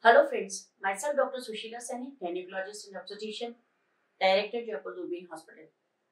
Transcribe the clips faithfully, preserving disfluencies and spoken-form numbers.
Hello friends, myself Doctor Sushila Saini, gynecologist and obstetrician, director Jaipur Doorbeen hospital.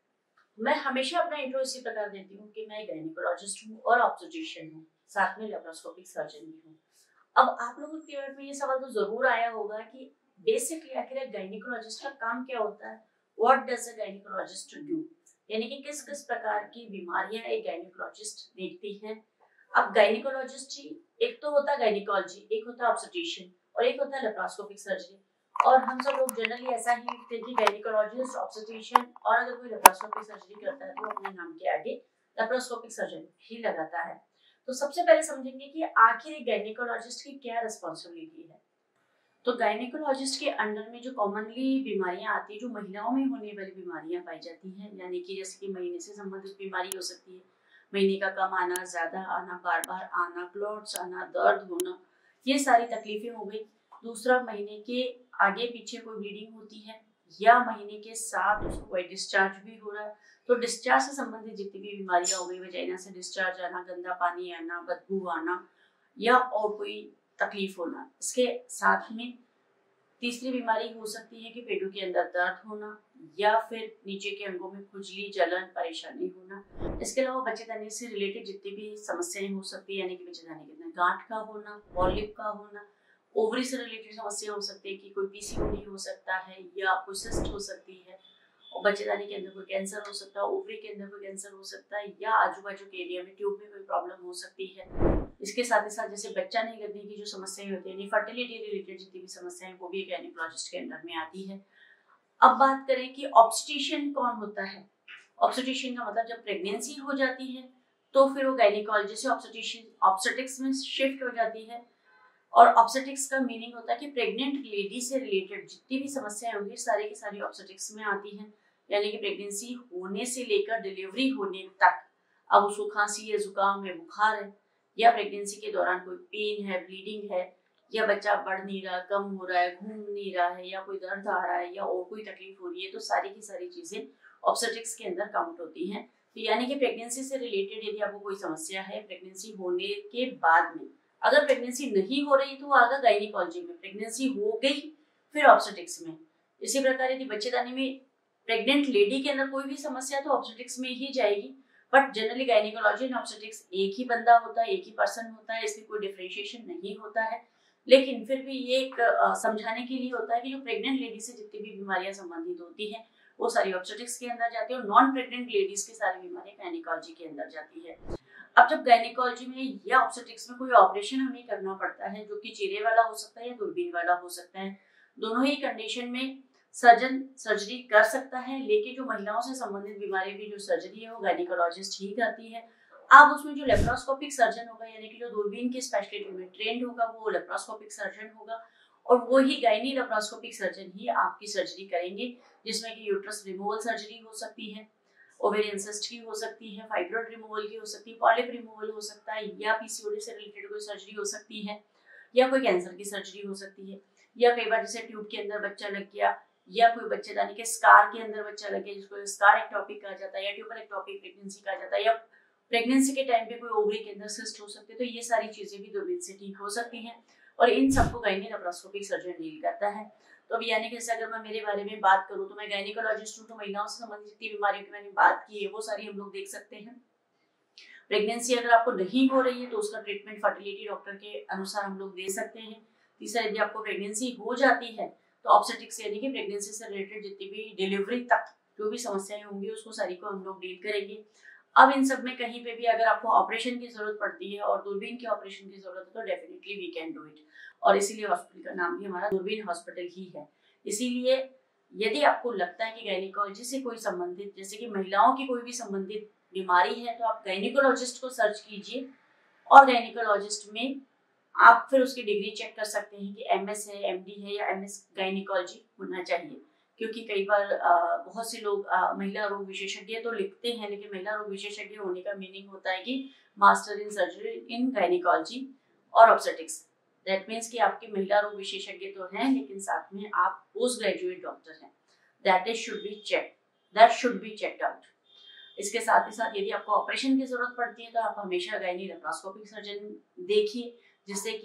मैं हमेशा अपना intro इसी प्रकार देती हूँ कि मैं गायनिकोलॉजिस्ट हूँ और ऑब्स्टेट्रिशियन हूँ, साथ में लेप्रोस्कोपिक सर्जन भी हूँ। अब आप लोगों के मन में ये सवाल तो जरूर आया होगा कि बेसिकली आखिर गायनिकोलॉजिस्ट का काम क्या होता है, what does a gynaecologist do, यानी कि किस किस प्रकार की बीमारियां एक गायनिकोलॉजिस्ट देखती हैं। अब गायनिकोलॉजिस्ट ही एक तो होता है गायनिकोलॉजी, एक होता है ऑब्स्टेट्रिशियन और एक होता है लेप्रोस्कोपिक सर्जरी। और हम सब लोग जनरली ऐसा ही लिखते हैं कि गायनिकोलॉजिस्ट, ऑब्स्टेट्रिशियन और अगर कोई लेप्रोस्कोपिक सर्जरी करता है तो अपने नाम के आगे लेप्रोस्कोपिक सर्जन ही लगाता है। तो सबसे पहले समझेंगे कि आखिर एक गायनिकोलॉजिस्ट की क्या रिस्पॉन्सिबिलिटी है। तो गायनिकोलॉजिस्ट के अंडर में जो कॉमनली बीमारियां आती है, जो महिलाओं में होने वाली बीमारियां पाई जाती हैं, यानी कि जैसे कि महीने से संबंधित बीमारी हो सकती है, महीने का कम आना, ज्यादा आना, बार बार आना, क्लॉट्स आना, दर्द होना, ये सारी तकलीफें हो गई। दूसरा, महीने के आगे पीछे कोई ब्लीडिंग होती है या महीने के साथ उसको कोई डिस्चार्ज भी हो रहा है, तो डिस्चार्ज से संबंधित जितनी भी बीमारियां हो गई, वजाइना से डिस्चार्ज आना, गंदा पानी आना, बदबू आना या और कोई तकलीफ होना। इसके साथ में तीसरी बीमारी हो सकती है कि पेटों के अंदर दर्द होना या फिर नीचे के अंगों में खुजली, जलन, परेशानी होना। इसके अलावा बच्चेदानी से रिलेटेड जितनी भी समस्याएं हो सकती है, यानी कि बच्चेदानी के अंदर गांठ का होना, पॉलिप का होना, ओवरी से रिलेटेड समस्या हो सकती है कि कोई पीसीओडी हो सकता है या कोई सिस्ट हो सकती है, और बच्चेदानी के अंदर कोई कैंसर हो सकता है, ओवरी के अंदर कोई कैंसर हो सकता है या आजू बाजू के एरिया में ट्यूब में कोई प्रॉब्लम हो सकती है। इसके साथ ही साथ जैसे बच्चा नहीं लगने की जो समस्याएं होती है, फर्टिलिटी रिलेटेड जितनी भी समस्याएं, वो भी गायनिकोलॉजिस्ट के अंडर में आती है। अब बात करें कि ऑब्स्टेट्रिशियन कौन होता है। ऑब्स्टेट्रिशियन का मतलब जब प्रेगनेंसी हो जाती है तो फिर वो गायनिकोलॉजी से ऑब्स्टेट्रिशियन ऑब्स्टेटिक्स में शिफ्ट हो जाती है। और ऑब्स्टेटिक्स का मीनिंग होता है कि प्रेग्नेंट लेडी से रिलेटेड जितनी भी समस्याएं होंगी सारी की सारी ऑब्स्टेटिक्स में आती हैं, यानी कि प्रेगनेंसी होने से लेकर डिलीवरी होने तक। अब उसको खांसी है, जुकाम है, बुखार है, या प्रेगनेंसी के दौरान कोई पेन है, ब्लीडिंग है, या बच्चा बढ़ नहीं रहा, कम हो रहा है, घूम नहीं रहा है, या कोई दर्द आ रहा है या और कोई तकलीफ हो रही है, तो सारी की सारी चीजें ऑब्स्टेटिक्स के अंदर काउंट होती हैं। तो यानी कि प्रेगनेंसी से रिलेटेड यदि आपको कोई समस्या है प्रेगनेंसी होने के बाद में, अगर प्रेगनेंसी नहीं हो रही तो आगे गायनिकोलॉजी में, प्रेगनेंसी हो गई फिर ऑब्स्टेटिक्स में। इसी प्रकार यदि बच्चेदानी में प्रेग्नेंट लेडी के अंदर कोई भी समस्या तो ऑब्स्टेटिक्स में ही जाएगी। But generally gynaecology and obstetrics एक ही बंदा होता है, एक ही पर्सन होता है, इसमें कोई डिफरेंशिएशन नहीं होता है। लेकिन फिर भी ये एक आ, समझाने के लिए होता है कि जो प्रेग्नेंट लेडी से जितनी भी बीमारियां संबंधित होती हैं वो सारी ऑब्स्टेटिक्स के अंदर जाती है, और नॉन प्रेग्नेंट लेडीज की सारी बीमारियां गायनिकोलॉजी के अंदर जाती है। अब जब गायनिकोलॉजी में या ऑब्स्टेट्रिक्स में कोई ऑपरेशन हमें करना पड़ता है, जो कि चेहरे वाला हो सकता है या दूरबीन वाला हो सकता है, दोनों ही कंडीशन में सर्जन सर्जरी कर सकता है, लेकिन जो महिलाओं से संबंधित बीमारी की जो सर्जरी है वो गायनिकोलॉजिस्ट ही करती है। अब उसमें जो लेप्रोस्कोपिक सर्जन होगा, यानी कि जो दूरबीन की स्पेशलिटी में ट्रेंड होगा, वो लेप्रोस्कोपिक सर्जन होगा, और वो ही गायनी लेप्रोस्कोपिक सर्जन ही आपकी सर्जरी करेंगे, जिसमें कि यूट्रस रिमूवल सर्जरी हो सकती है, ओवेरियन सिस्ट की हो सकती है, फाइब्रॉइड रिमूवल की हो सकती है, पॉलिप रिमूवल हो सकता है, या पीसीओडी से रिलेटेड कोई सर्जरी हो सकती है, या कोई कैंसर की सर्जरी हो सकती है, या कई बार जैसे ट्यूब के अंदर बच्चा लग गया, या कोई बच्चेदानी के स्कार के अंदर बच्चा लग गया, जिसको स्कार एक्टोपिक कहा जाता है, या ट्यूबल एक्टोपिक प्रेगनेंसी कहा जाता है, या प्रेगनेंसी के टाइम पे कोई ओवरी के अंदर सिस्ट हो सकते हैं। तो ये सारी चीजें भी दूरबीन से ठीक हो सकती हैं, और इन सबको गायनी लेप्रोस्कोपिक सर्जन डील करता है। तो अब यानी कि अगर मैं मेरे बारे में बात करूं तो मैं गायनिकोलॉजिस्ट हूं, तो महिलाओं से संबंधित जितनी बीमारियों की मैंने बात की है वो सारी हम लोग देख सकते हैं। प्रेगनेंसी अगर आपको नहीं हो रही है तो उसका ट्रीटमेंट फर्टिलिटी डॉक्टर के अनुसार हम लोग दे सकते हैं। तीसरा, यदि आपको प्रेगनेंसी हो जाती है तो ऑब्स्टेट्रिक्स यानी कि प्रेगनेंसी से रिलेटेड जितनी भी डिलीवरी तक जो भी समस्याएं होंगी उसको सारी को हम लोग डील करेंगे। अब इन सब में कहीं पे भी अगर आपको ऑपरेशन की जरूरत पड़ती है और दूरबीन के ऑपरेशन की जरूरत है तो definitely we can do it, और इसीलिए हॉस्पिटल का नाम भी हमारा दूरबीन हॉस्पिटल ही है। इसीलिए यदि आपको लगता है कि गायनिकोलॉजी से कोई संबंधित, जैसे कि महिलाओं की कोई भी संबंधित बीमारी है, तो आप गायनिकोलॉजिस्ट को सर्च कीजिए, और गायनिकोलॉजिस्ट में आप फिर उसकी डिग्री चेक कर सकते हैं कि एमएस है, एमडी है, या एमएस गायनिकोलॉजी होना चाहिए। क्योंकि कई बार आ, बहुत से लोग आ, महिला रोग विशेषज्ञ तो लिखते हैं, लेकिन महिला रोग विशेषज्ञ होने का मीनिंग होता है कि master in surgery in gynaecology और ऑब्स्टेट्रिक्स। दैट मीन्स कि आपके महिला रोग विशेषज्ञ तो हैं, लेकिन साथ में आप पोस्ट ग्रेजुएट डॉक्टर हैं। That is should be check that should be checked out. इसके साथ ही साथ यदि आपको ऑपरेशन की जरूरत पड़ती है तो आप हमेशा गायनी लेप्रोस्कोपिक सर्जन देखिए, जिससे कि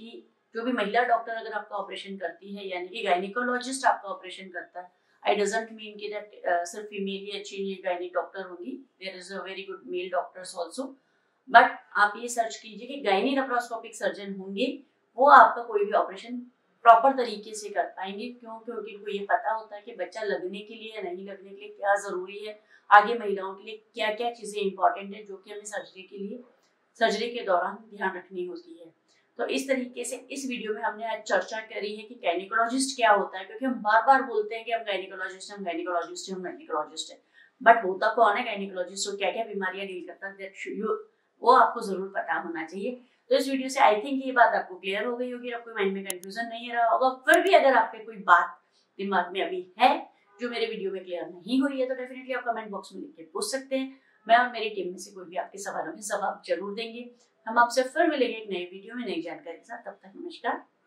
जो भी महिला डॉक्टर अगर आपका ऑपरेशन करती है, यानी कि गायनिकोलॉजिस्ट आपका ऑपरेशन करता है, आई डजंट मीन कि दैट सिर्फ फीमेल ही अच्छी गायनिक डॉक्टर होंगी, there is a very good male doctors also, but आप ये सर्च कीजिए कि गायनी लेप्रोस्कोपिक सर्जन होंगे, वो आपका कोई भी ऑपरेशन प्रॉपर तरीके से कर पाएंगे। क्यों? क्योंकि उनको ये पता होता है कि बच्चा लगने के लिए या नहीं लगने के लिए क्या जरूरी है, आगे महिलाओं के लिए क्या क्या चीजें इंपॉर्टेंट है जो कि हमें सर्जरी के लिए सर्जरी के दौरान ध्यान रखनी होती है। तो इस तरीके से इस वीडियो में हमने आज चर्चा करी है कि गायनिकोलॉजिस्ट क्या होता है, क्योंकि हम बार बार बोलते हैं कि हम गायनिकोलॉजिस्ट हम गायनिकोलॉजिस्ट हम गायनिकोलॉजिस्ट है, बट होता कौन है गायनिकोलॉजिस्ट और क्या क्या बीमारियां डील करता है वो आपको जरूर पता होना चाहिए। तो इस वीडियो से आई थिंक ये बात आपको क्लियर हो गई होगी, आपको माइंड में कंफ्यूजन नहीं रहा होगा। फिर भी अगर आपके कोई बात दिमाग में अभी है जो मेरे वीडियो में क्लियर नहीं हुई है तो डेफिनेटली आप कमेंट बॉक्स में लिख के पूछ सकते हैं। मैं और मेरी टीम में से कोई भी आपके सवालों के जवाब जरूर देंगे। हम आपसे फिर मिलेंगे एक नई वीडियो में नई जानकारी के साथ। तब तक नमस्कार।